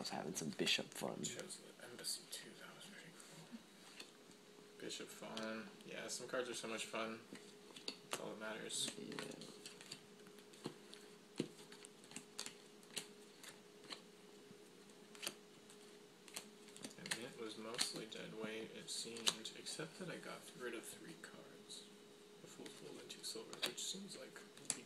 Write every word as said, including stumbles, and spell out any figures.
was having some bishop fun. Chose the embassy too. That was very cool. Bishop fun. Yeah, some cards are so much fun. That's all that matters. Yeah. It was mostly dead weight, it seemed, except that I got rid of three cards. A full gold and two silver, which seems like would be